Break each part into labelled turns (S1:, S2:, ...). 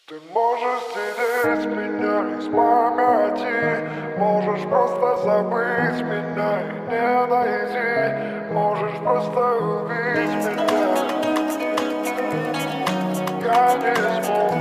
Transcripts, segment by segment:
S1: Ты можешь стереть меня из памяти, можешь просто забыть меня и не найти, можешь просто убить меня. Я не смог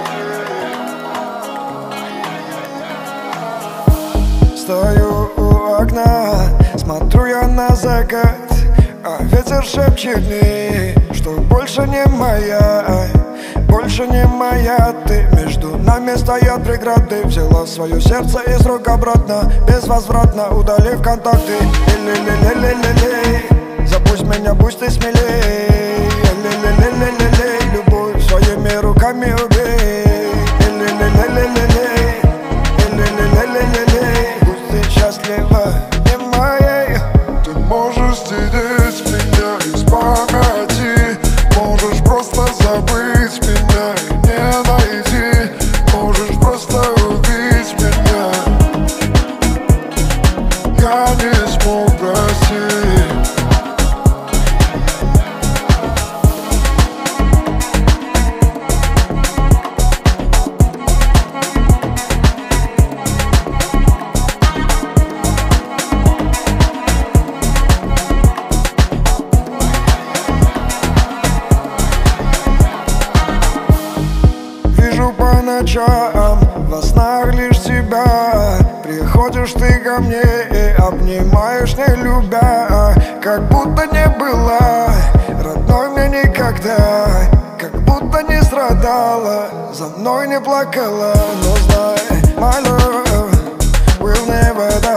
S1: простить.
S2: Стою у окна, смотрю я на закат, а ветер шепчет мне, что больше не моя. Больше не моя ты. Между нами стоят преграды. Взяла свое сердце из рук обратно, безвозвратно удалив контакты. Ле-ле-ле-ле-ле-ле, забудь меня, будь ты смелей. Ле-ле-ле-ле-ле-ле, любовь своими руками убей. Ле-ле-ле-ле-ле-ле, ле-ле-ле-ле-ле, будь ты счастлива, не моей.
S1: Ты можешь стереть меня из памяти, можешь просто забыть меня и не найти, можешь просто убить меня. Я не смог простить.
S2: Вижу по ночам, во снах лишь тебя. Приходишь ты ко мне и обнимаешь, не любя, как будто не была родной мне никогда. Как будто не страдала, за мной не плакала. Но знай, my love will never die.